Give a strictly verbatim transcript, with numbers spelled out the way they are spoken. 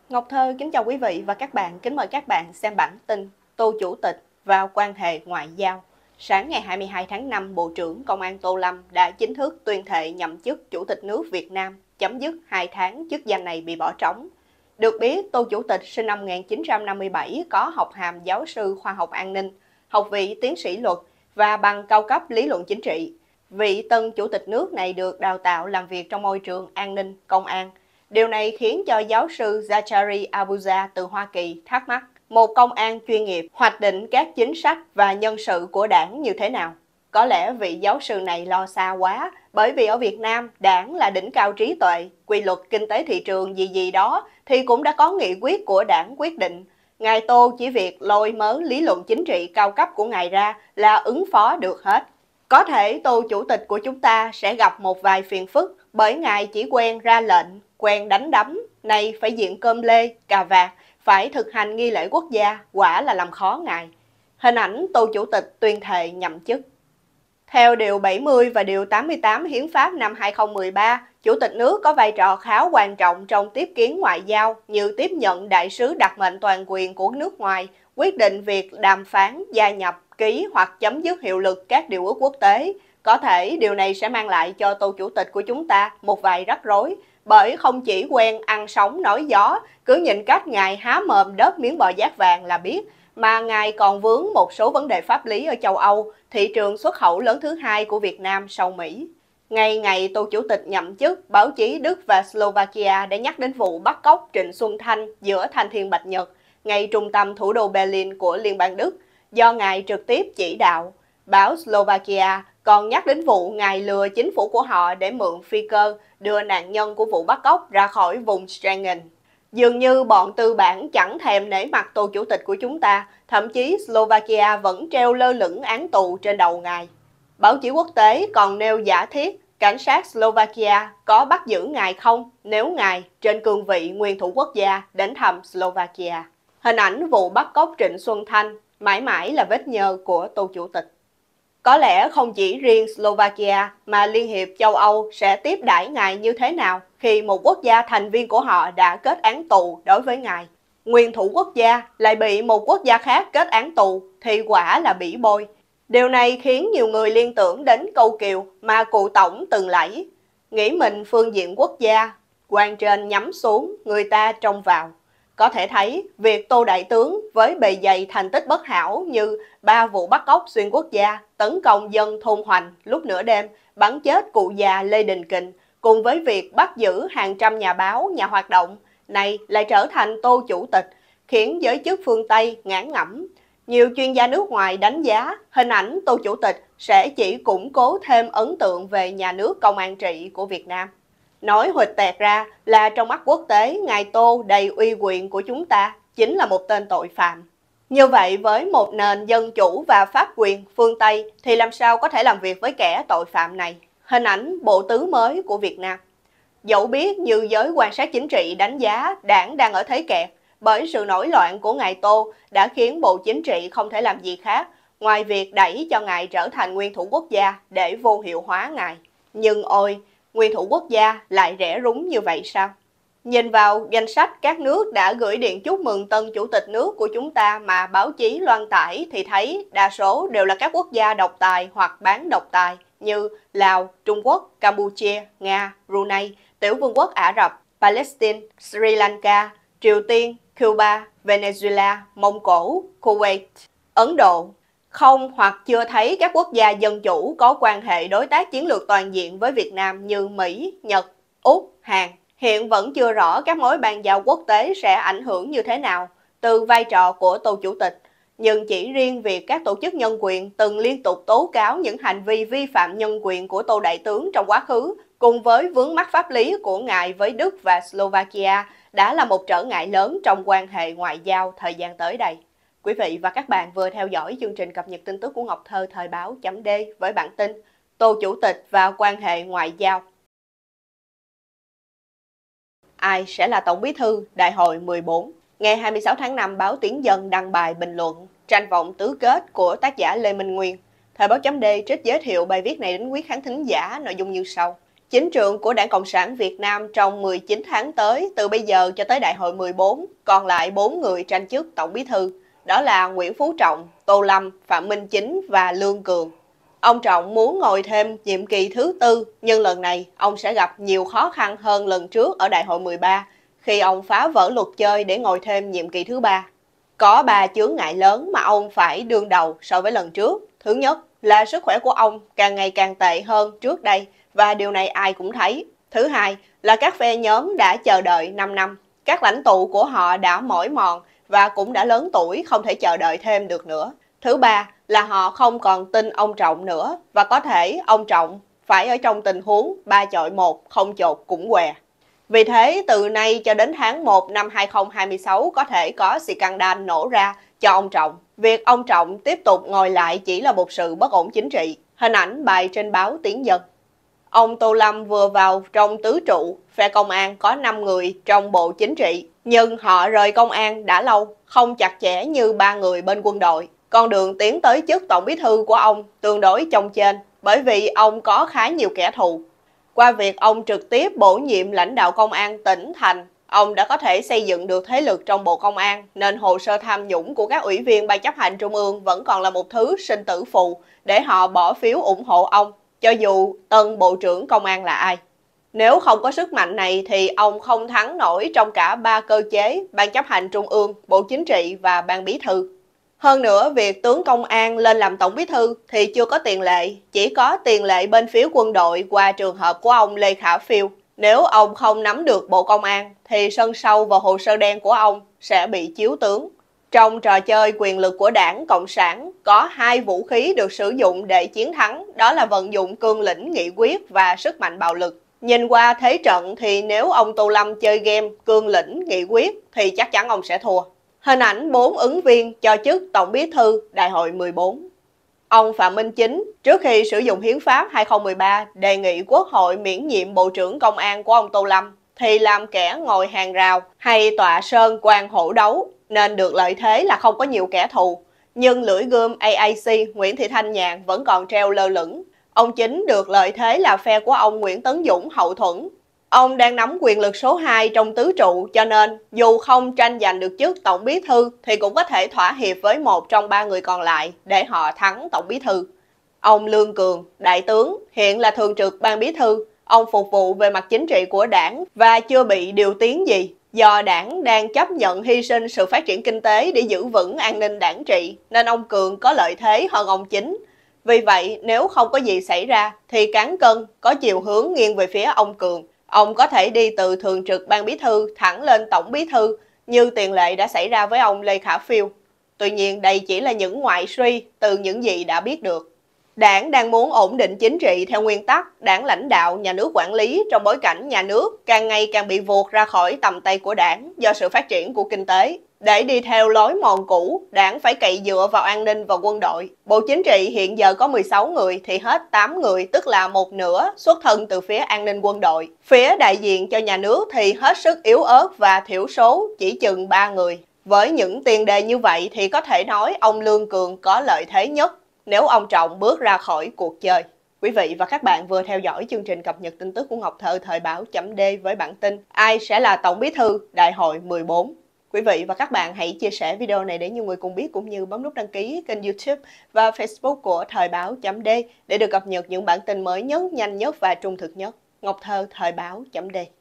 Ngọc Thơ kính chào quý vị và các bạn, kính mời các bạn xem bản tin Tô Chủ tịch vào quan hệ ngoại giao. Sáng ngày hai mươi hai tháng năm, Bộ trưởng Công an Tô Lâm đã chính thức tuyên thệ nhậm chức Chủ tịch nước Việt Nam, chấm dứt hai tháng chức danh này bị bỏ trống. Được biết, Tô Chủ tịch sinh năm một nghìn chín trăm năm mươi bảy, có học hàm giáo sư khoa học an ninh, học vị tiến sĩ luật và bằng cao cấp lý luận chính trị. Vị tân Chủ tịch nước này được đào tạo làm việc trong môi trường an ninh, công an. Điều này khiến cho giáo sư Zachary Abuja từ Hoa Kỳ thắc mắc, một công an chuyên nghiệp hoạch định các chính sách và nhân sự của đảng như thế nào? Có lẽ vị giáo sư này lo xa quá, bởi vì ở Việt Nam, đảng là đỉnh cao trí tuệ, quy luật kinh tế thị trường gì gì đó thì cũng đã có nghị quyết của đảng quyết định. Ngài Tô chỉ việc lôi mớ lý luận chính trị cao cấp của ngài ra là ứng phó được hết. Có thể Tô Chủ tịch của chúng ta sẽ gặp một vài phiền phức bởi ngài chỉ quen ra lệnh, quen đánh đấm, này phải diện cơm lê, cà vạt, phải thực hành nghi lễ quốc gia, quả là làm khó ngài. Hình ảnh Tô Chủ tịch tuyên thệ nhậm chức. Theo Điều bảy mươi và Điều tám mươi tám Hiến pháp năm hai nghìn không trăm mười ba, Chủ tịch nước có vai trò khá quan trọng trong tiếp kiến ngoại giao như tiếp nhận đại sứ đặc mệnh toàn quyền của nước ngoài, quyết định việc đàm phán, gia nhập, ký hoặc chấm dứt hiệu lực các điều ước quốc tế. Có thể điều này sẽ mang lại cho Tô Chủ tịch của chúng ta một vài rắc rối, bởi không chỉ quen ăn sóng nói gió, cứ nhìn cách ngài há mồm đớp miếng bò giác vàng là biết, mà ngài còn vướng một số vấn đề pháp lý ở châu Âu, thị trường xuất khẩu lớn thứ hai của Việt Nam sau Mỹ. Ngay ngày Tô Chủ tịch nhậm chức, báo chí Đức và Slovakia đã nhắc đến vụ bắt cóc Trịnh Xuân Thanh giữa Thanh Thiên Bạch Nhật, ngay trung tâm thủ đô Berlin của Liên bang Đức, do ngài trực tiếp chỉ đạo. Báo Slovakia còn nhắc đến vụ ngài lừa chính phủ của họ để mượn phi cơ đưa nạn nhân của vụ bắt cóc ra khỏi vùng Schengen. Dường như bọn tư bản chẳng thèm nể mặt Tô Chủ tịch của chúng ta, thậm chí Slovakia vẫn treo lơ lửng án tù trên đầu ngài. Báo chí quốc tế còn nêu giả thiết cảnh sát Slovakia có bắt giữ ngài không nếu ngài trên cương vị nguyên thủ quốc gia đến thăm Slovakia. Hình ảnh vụ bắt cóc Trịnh Xuân Thanh mãi mãi là vết nhơ của Tô Chủ tịch. Có lẽ không chỉ riêng Slovakia mà Liên hiệp châu Âu sẽ tiếp đãi ngài như thế nào khi một quốc gia thành viên của họ đã kết án tù đối với ngài. Nguyên thủ quốc gia lại bị một quốc gia khác kết án tù thì quả là bỉ bôi. Điều này khiến nhiều người liên tưởng đến câu kiều mà cụ Tổng từng lẫy: nghĩ mình phương diện quốc gia, quan trên nhắm xuống, người ta trông vào. Có thể thấy, việc Tô Đại tướng với bề dày thành tích bất hảo như ba vụ bắt cóc xuyên quốc gia, tấn công dân thôn Hoành lúc nửa đêm, bắn chết cụ già Lê Đình Kình, cùng với việc bắt giữ hàng trăm nhà báo, nhà hoạt động, này lại trở thành Tô Chủ tịch, khiến giới chức phương Tây ngán ngẩm. Nhiều chuyên gia nước ngoài đánh giá hình ảnh Tô Chủ tịch sẽ chỉ củng cố thêm ấn tượng về nhà nước công an trị của Việt Nam. Nói huỵch tẹt ra là trong mắt quốc tế, ngài Tô đầy uy quyền của chúng ta chính là một tên tội phạm. Như vậy với một nền dân chủ và pháp quyền phương Tây thì làm sao có thể làm việc với kẻ tội phạm này? Hình ảnh bộ tứ mới của Việt Nam. Dẫu biết như giới quan sát chính trị đánh giá đảng đang ở thế kẹt, bởi sự nổi loạn của ngài Tô đã khiến Bộ Chính trị không thể làm gì khác ngoài việc đẩy cho ngài trở thành nguyên thủ quốc gia để vô hiệu hóa ngài. Nhưng ôi, nguyên thủ quốc gia lại rẻ rúng như vậy sao? Nhìn vào danh sách các nước đã gửi điện chúc mừng tân chủ tịch nước của chúng ta mà báo chí loan tải thì thấy đa số đều là các quốc gia độc tài hoặc bán độc tài như Lào, Trung Quốc, Campuchia, Nga, Brunei, Tiểu Vương quốc Ả Rập, Palestine, Sri Lanka, Triều Tiên, Cuba, Venezuela, Mông Cổ, Kuwait, Ấn Độ. Không hoặc chưa thấy các quốc gia dân chủ có quan hệ đối tác chiến lược toàn diện với Việt Nam như Mỹ, Nhật, Úc, Hàn. Hiện vẫn chưa rõ các mối bàn giao quốc tế sẽ ảnh hưởng như thế nào từ vai trò của Tô Chủ tịch. Nhưng chỉ riêng việc các tổ chức nhân quyền từng liên tục tố cáo những hành vi vi phạm nhân quyền của Tô Đại tướng trong quá khứ, cùng với vướng mắc pháp lý của ngài với Đức và Slovakia đã là một trở ngại lớn trong quan hệ ngoại giao thời gian tới đây. Quý vị và các bạn vừa theo dõi chương trình cập nhật tin tức của Ngọc Thơ thời báo chấm D với bản tin Tô Chủ tịch và quan hệ ngoại giao. Ai sẽ là Tổng Bí thư Đại hội mười bốn? Ngày hai mươi sáu tháng năm, báo Tiếng Dân đăng bài bình luận tranh vọng tứ kết của tác giả Lê Minh Nguyên. Thời báo chấm D trích giới thiệu bài viết này đến quý khán thính giả, nội dung như sau. Chính trường của Đảng Cộng sản Việt Nam trong mười chín tháng tới, từ bây giờ cho tới Đại hội mười bốn, còn lại bốn người tranh chức Tổng Bí thư. Đó là Nguyễn Phú Trọng, Tô Lâm, Phạm Minh Chính và Lương Cường. Ông Trọng muốn ngồi thêm nhiệm kỳ thứ tư, nhưng lần này ông sẽ gặp nhiều khó khăn hơn lần trước ở Đại hội mười ba, khi ông phá vỡ luật chơi để ngồi thêm nhiệm kỳ thứ ba. Có ba chướng ngại lớn mà ông phải đương đầu so với lần trước. Thứ nhất là sức khỏe của ông càng ngày càng tệ hơn trước đây, và điều này ai cũng thấy. Thứ hai là các phe nhóm đã chờ đợi năm năm. Các lãnh tụ của họ đã mỏi mòn và cũng đã lớn tuổi, không thể chờ đợi thêm được nữa. Thứ ba là họ không còn tin ông Trọng nữa, và có thể ông Trọng phải ở trong tình huống ba chọi một, không chột cũng què. Vì thế, từ nay cho đến tháng một năm hai nghìn không trăm hai mươi sáu có thể có scandal nổ ra cho ông Trọng. Việc ông Trọng tiếp tục ngồi lại chỉ là một sự bất ổn chính trị. Hình ảnh bài trên báo Tiếng Dân. Ông Tô Lâm vừa vào trong tứ trụ, phe công an có năm người trong Bộ Chính trị, nhưng họ rời công an đã lâu, không chặt chẽ như ba người bên quân đội. Con đường tiến tới chức Tổng Bí thư của ông tương đối chông chênh, bởi vì ông có khá nhiều kẻ thù. Qua việc ông trực tiếp bổ nhiệm lãnh đạo công an tỉnh thành, ông đã có thể xây dựng được thế lực trong Bộ Công an, nên hồ sơ tham nhũng của các ủy viên Ban chấp hành Trung ương vẫn còn là một thứ sinh tử phù để họ bỏ phiếu ủng hộ ông, cho dù tân Bộ trưởng Công an là ai. Nếu không có sức mạnh này thì ông không thắng nổi trong cả ba cơ chế Ban chấp hành Trung ương, Bộ Chính trị và Ban Bí thư. Hơn nữa, việc tướng công an lên làm Tổng Bí thư thì chưa có tiền lệ, chỉ có tiền lệ bên phía quân đội qua trường hợp của ông Lê Khả Phiêu. Nếu ông không nắm được Bộ Công an thì sân sau và hồ sơ đen của ông sẽ bị chiếu tướng. Trong trò chơi quyền lực của Đảng Cộng sản, có hai vũ khí được sử dụng để chiến thắng, đó là vận dụng cương lĩnh nghị quyết và sức mạnh bạo lực. Nhìn qua thế trận thì nếu ông Tô Lâm chơi game cương lĩnh nghị quyết thì chắc chắn ông sẽ thua. Hình ảnh bốn ứng viên cho chức Tổng Bí thư Đại hội mười bốn. Ông Phạm Minh Chính, trước khi sử dụng Hiến pháp hai nghìn không trăm mười ba đề nghị Quốc hội miễn nhiệm Bộ trưởng Công an của ông Tô Lâm, thì làm kẻ ngồi hàng rào hay tọa sơn quan hổ đấu, nên được lợi thế là không có nhiều kẻ thù. Nhưng lưỡi gươm a a xê Nguyễn Thị Thanh Nhàn vẫn còn treo lơ lửng. Ông Chính được lợi thế là phe của ông Nguyễn Tấn Dũng hậu thuẫn. Ông đang nắm quyền lực số hai trong tứ trụ, cho nên dù không tranh giành được chức Tổng Bí thư thì cũng có thể thỏa hiệp với một trong ba người còn lại để họ thắng Tổng Bí thư. Ông Lương Cường, đại tướng, hiện là thường trực Ban Bí thư. Ông phục vụ về mặt chính trị của đảng và chưa bị điều tiến gì. Do đảng đang chấp nhận hy sinh sự phát triển kinh tế để giữ vững an ninh đảng trị, nên ông Cường có lợi thế hơn ông Chính. Vì vậy, nếu không có gì xảy ra thì cán cân có chiều hướng nghiêng về phía ông Cường. Ông có thể đi từ thường trực Ban Bí thư thẳng lên Tổng Bí thư như tiền lệ đã xảy ra với ông Lê Khả Phiêu. Tuy nhiên, đây chỉ là những ngoại suy từ những gì đã biết được. Đảng đang muốn ổn định chính trị theo nguyên tắc đảng lãnh đạo, nhà nước quản lý, trong bối cảnh nhà nước càng ngày càng bị vụt ra khỏi tầm tay của đảng do sự phát triển của kinh tế. Để đi theo lối mòn cũ, đảng phải cậy dựa vào an ninh và quân đội. Bộ Chính trị hiện giờ có mười sáu người thì hết tám người, tức là một nửa, xuất thân từ phía an ninh quân đội. Phía đại diện cho nhà nước thì hết sức yếu ớt và thiểu số, chỉ chừng ba người. Với những tiền đề như vậy thì có thể nói ông Lương Cường có lợi thế nhất nếu ông Trọng bước ra khỏi cuộc chơi. Quý vị và các bạn vừa theo dõi chương trình cập nhật tin tức của Ngọc Thơ thời báo chấm D với bản tin ai sẽ là Tổng Bí thư Đại hội mười bốn. Quý vị và các bạn hãy chia sẻ video này để nhiều người cùng biết, cũng như bấm nút đăng ký kênh YouTube và Facebook của thời báo chấm D để được cập nhật những bản tin mới nhất, nhanh nhất và trung thực nhất. Ngọc Thơ thời báo chấm D.